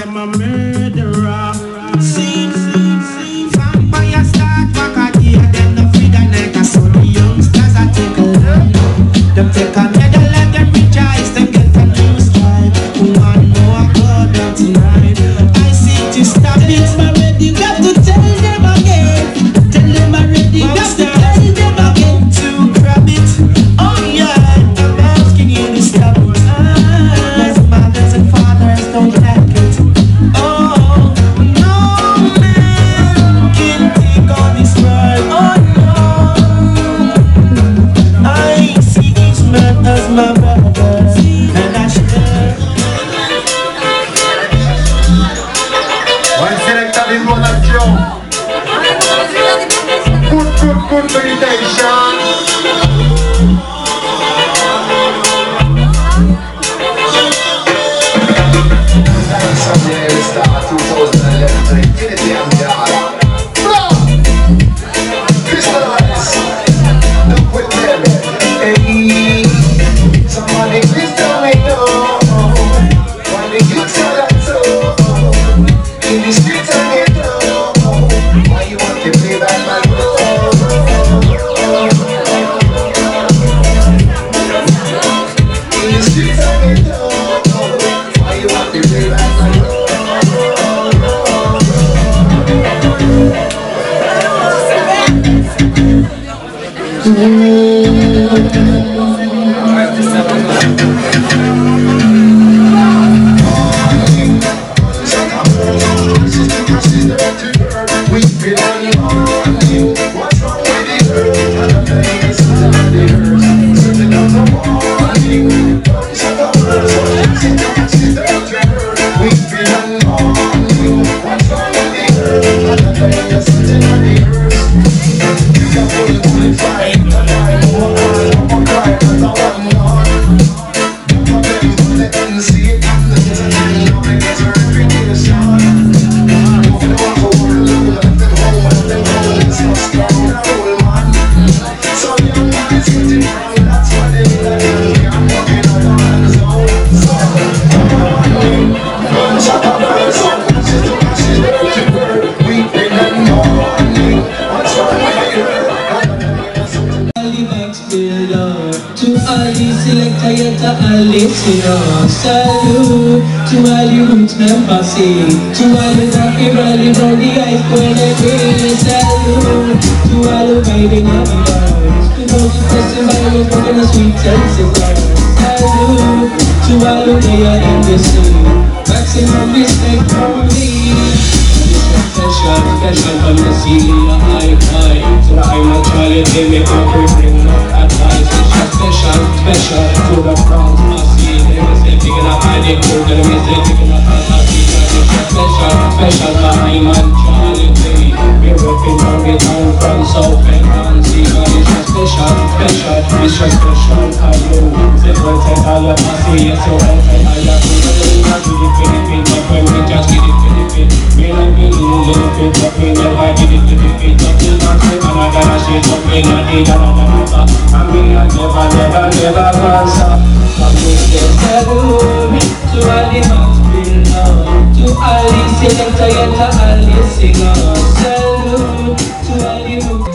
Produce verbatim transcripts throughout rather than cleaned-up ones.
them a murderer. See, see, see, vampire start back a day, them no feed a night, so the youngsters a take a line. Them take a medal, let them rejoice, them get a new stride. One more God down tonight. I see to stop it, I'm ready, got to tell them again. Tell them already, got to tell them again to grab it. Oh yeah, I'm asking you to stop it. Cause mothers and fathers don't like it. Oh, no man can take on this world. Oh no, I see these men as my brothers, and I should. One selector in one of Joe. Good, good, good meditation. Someday we start two thousand eleven to infinity and beyond. Crystallize. Look with them. Hey, somebody crystal me know. When the youths are that so. In the streets I get low. Why you want to play back my role? In the streets I get low. Why you want to play back my role? We've been on you. What's wrong with the earth? I don't know if it's something that they heard. Something on the morning. We've been on you. What's wrong with the earth? I don't know if it's something that they heard. You can pull it to the fight. I'm gonna cry because I want more. I'm gonna let them see it. You know it gets her reputation. To all the selector, yet to all listeners, salute to all the roots members, to all the happy rally from the ice point and green, salute to all the vibing of the birds, to those who festival with fucking a sweet sensible, salute to all the player in the scene, maximum respect from me. Special, special from the sea, high, high. So I'm actually they make everything not advice. Special, special, special to the crowds I see. They will say picking up high, they go, they will say picking up high, I see. Special, special for I'm Charlie Day. We're ripping from the town from South and Nancy. But it's just special, special, it's just special. I know, say what I tell you, I see. Yes, so I tell you, I do not do the Philippines, but when we just get it Philippines. Me like me, little bit of me, never did it to the feet of the country. And I got a shit of me, not the other answer. And me, I never, never, never answer. But we say salute to all the max builders, to all the selector, yet to all the singers. Salute to all the roots.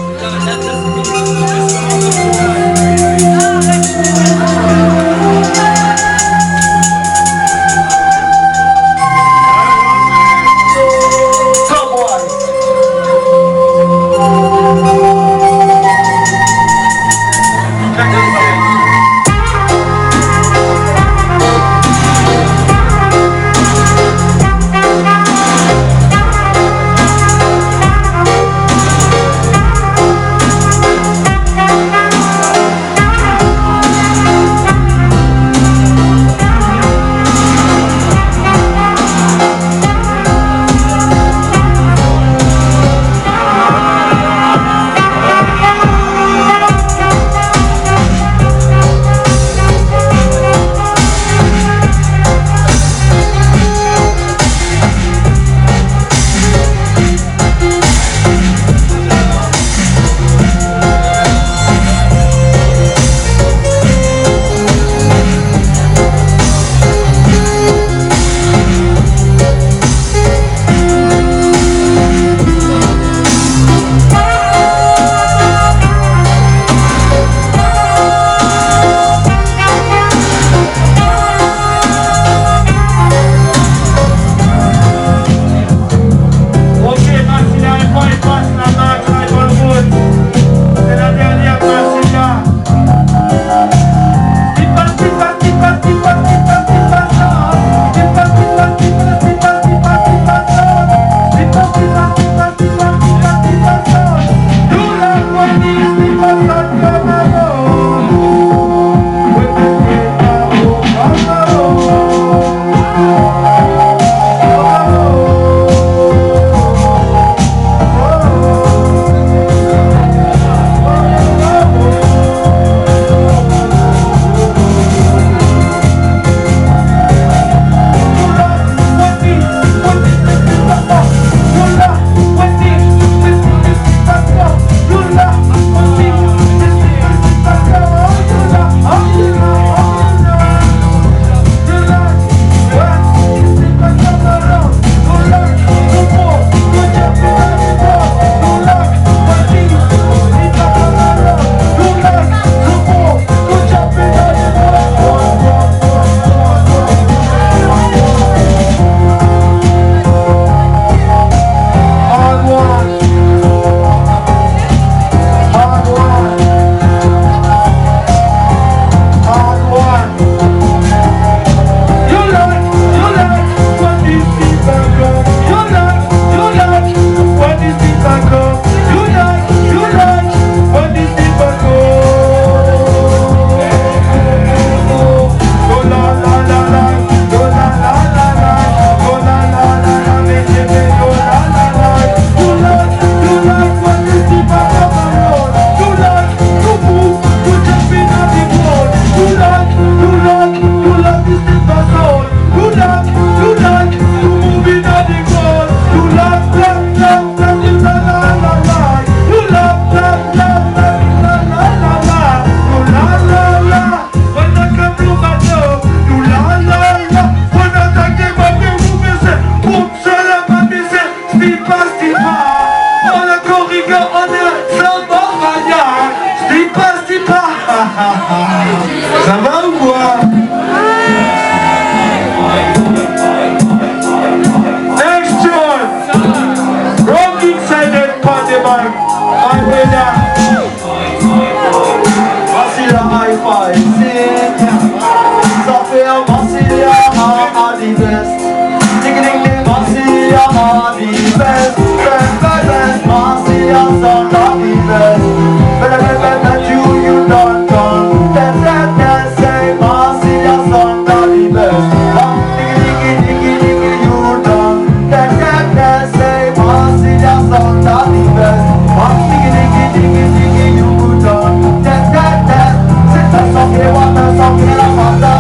five. I play that. Massilia high five. Sing. Sophia, Massilia are the best. Ding ding ding, Massilia are the best. Best, best, best. Massilia song are the best. Better, better, better, you, you done done. That, that, that, say Massilia song are the best. Ding ding ding ding ding, you done. That, that, that, say Massilia song are the best. Ding ding ding ding ding, you done. That, that, that. C'est un sang qui est watt, un sang qui est la pata.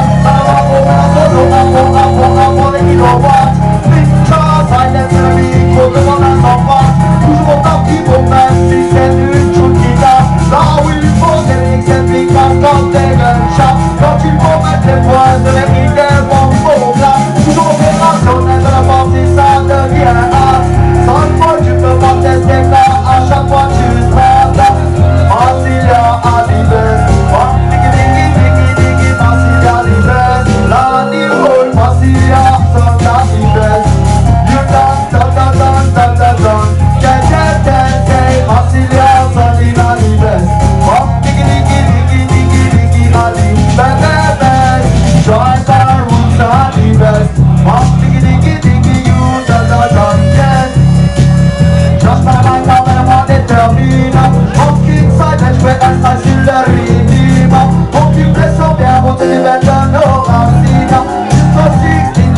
Toujours autant qu'il faut même si c'est une chose qui tape. Là où il faut des mix et puis quand des gunshots. Quand il faut mettre les points de l'équipe des bombes au plat. Toujours opérationnel de la partie, ça devient hard. Sans le mot tu peux pas tester là, à chaque fois tu seras là. Massilia a the best. Diggy diggy diggy diggy, Massilia the best. La the whole Massilia song a the best. You done done done done done done done. Get get get get, Massilia song a the best. Diggy diggy diggy diggy diggy a the best best best. Join the roots a the best. Diggy diggy diggy, you done done done yes. Just by my time and I'm on the terminal. Monkey inside and sweat and I still the redeem. Monkey bless up there, but the better know I'm seen. Just for sixteen,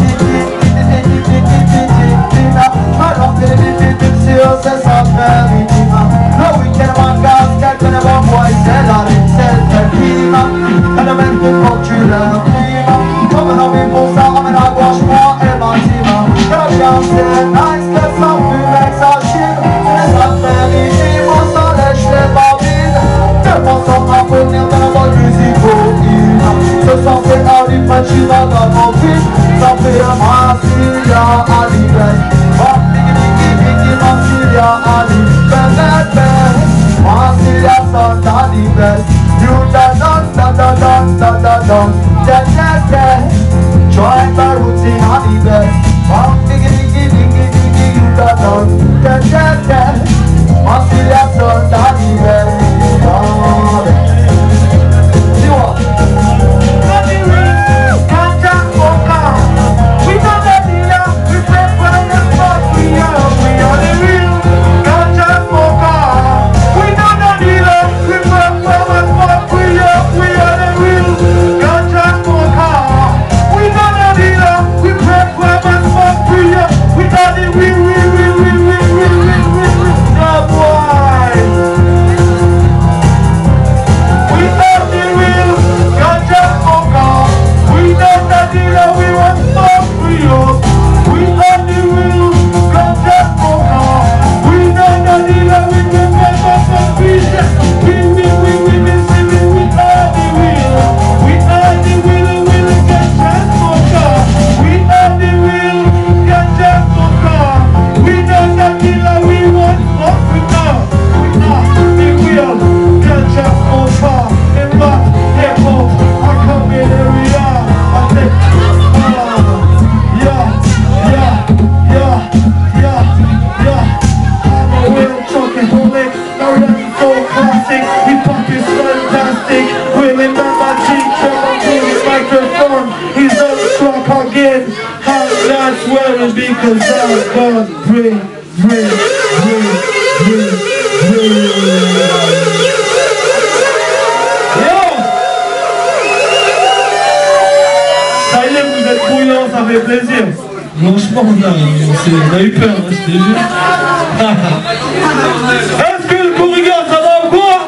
I don't get it, it's serious as I'm very deep. No weekend man gas, that when I'm on boy, said I didn't sell the team. And I'm in the popular team. Coming on me, most I'm in a wash more and my team. Got a chance, nice, get some food, make some shit. C'est la famille, on s'en lèche les babines. Tellement sans ma venir dans la bonne musique coquine. Ce soir c'est Ali Pachi dans la copine. Ça fait un Massilia Ali Ben. Oh, diggy diggy diggy, Massilia Ali Ben Ben Ben. Massilia son Ali Ben. You da dun da da dun da da dun. Da da da. Join the roots in Ali Ben. Oh, diggy diggy diggy diggy, you da dun da da da. Massilia son Ali Ben. Oh, see what? We know that we are, we play for the spot, we are, we are the real ganja smoker. We know that we are, we play for the spot, we are, we are the real ganja smoker. We know that we are, we play for the spot, we are, we are the real, real, real, real, real, real, real, real, real, the boys. We are the real ganja smoker. We know that we are, we want smoke. We are the real ganja smoker. We know that we are, we can make up a vision. We, we, we, we, we, we, we are the real. We are the real, real ganja smoker. We are the real ganja smoker. We know that we are, we want smoke. We are, we are the real ganja smoker. In my depot, I come in area. I say, yeah, yeah, yeah, yeah, yeah. I'm a real chocoholic, now that's so classic. Hip hop is fantastic. Willing man, my teacher, my favorite microphone. He's on the track again. And that's well because I've got brain, brain, brain, brain, brain. Vous êtes brouillant, ça fait plaisir. Franchement, on a, on a eu peur, hein, je te jure. Est-ce que le corrigeur, ça va ou quoi?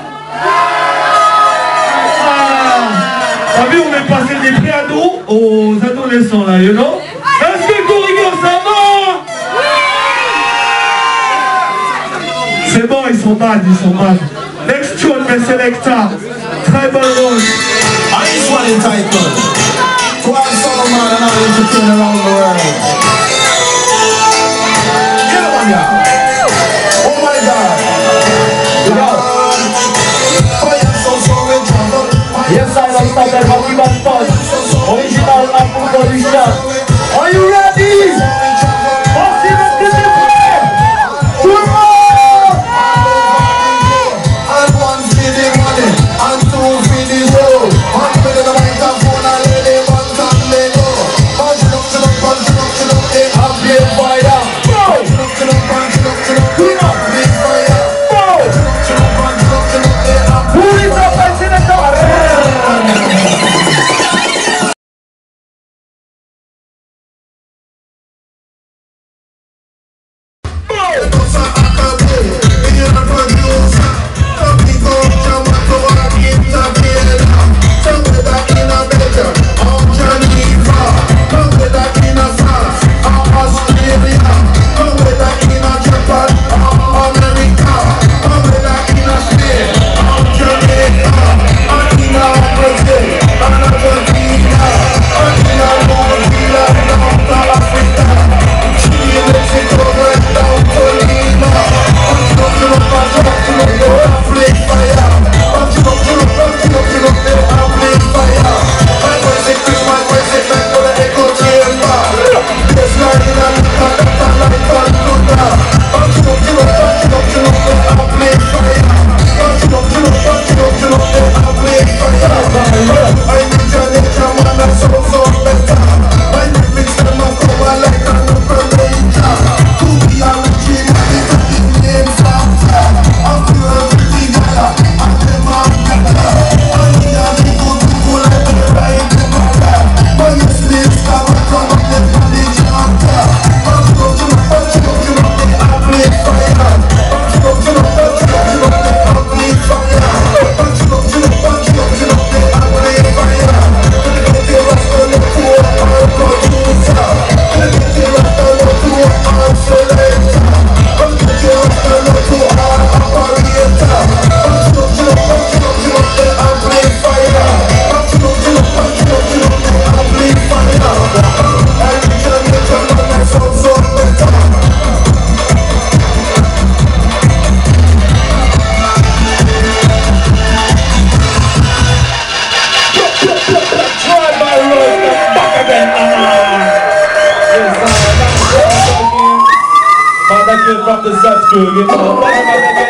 Ah, t'as vu, on est passé des préados aux adolescents là, you know? Est-ce que le corrigeur, ça va? C'est bon, ils sont mad, ils sont mad. Next tune, mes selecta. Tribal Rose. I just want it title. Go on, Solomon, and I'll entertain around the world. Get on, y'all. Oh my God. Yo. Oh, you're so sorry, trouble. Yes, I love stuff that Rocky Bad Fun. Original Apple Production. Are you ready? Voici le clip de prêt. Tout le monde. straight from the South crew. Give it up.